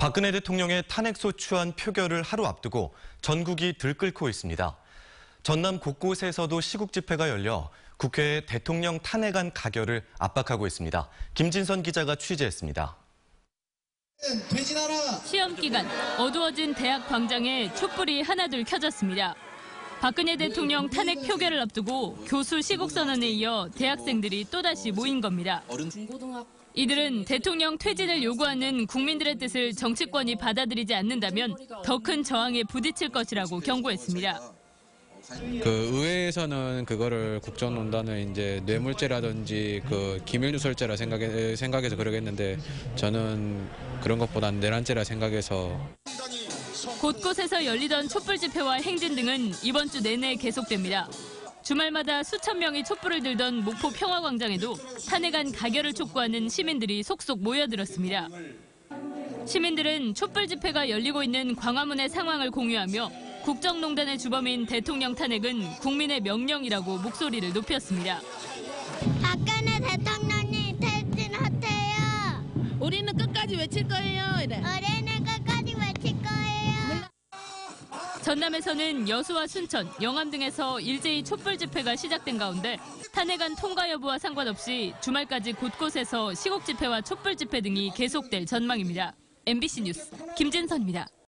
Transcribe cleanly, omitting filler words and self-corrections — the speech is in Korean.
박근혜 대통령의 탄핵소추안 표결을 하루 앞두고 전국이 들끓고 있습니다. 전남 곳곳에서도 시국 집회가 열려 국회의 대통령 탄핵안 가결을 압박하고 있습니다. 김진선 기자가 취재했습니다. 시험 기간, 어두워진 대학 광장에 촛불이 하나둘 켜졌습니다. 박근혜 대통령 탄핵 표결을 앞두고 교수 시국 선언에 이어 대학생들이 또다시 모인 겁니다. 이들은 대통령 퇴진을 요구하는 국민들의 뜻을 정치권이 받아들이지 않는다면 더 큰 저항에 부딪힐 것이라고 경고했습니다. 의회에서는 그거를 국정농단을 이제 뇌물죄라든지 기밀누설죄라 생각해서 그러겠는데 저는 그런 것보다는 내란죄라 생각해서. 곳곳에서 열리던 촛불 집회와 행진 등은 이번 주 내내 계속됩니다. 주말마다 수천 명이 촛불을 들던 목포 평화광장에도 탄핵안 가결을 촉구하는 시민들이 속속 모여들었습니다. 시민들은 촛불 집회가 열리고 있는 광화문의 상황을 공유하며 국정농단의 주범인 대통령 탄핵은 국민의 명령이라고 목소리를 높였습니다. 박근혜 대통령님 퇴진하세요. 우리는 끝까지 외칠 거예요. 이래. 우리는 끝까지 외칠 거예요. 전남에서는 여수와 순천, 영암 등에서 일제히 촛불 집회가 시작된 가운데 탄핵안 통과 여부와 상관없이 주말까지 곳곳에서 시국 집회와 촛불 집회 등이 계속될 전망입니다. MBC 뉴스 김진선입니다.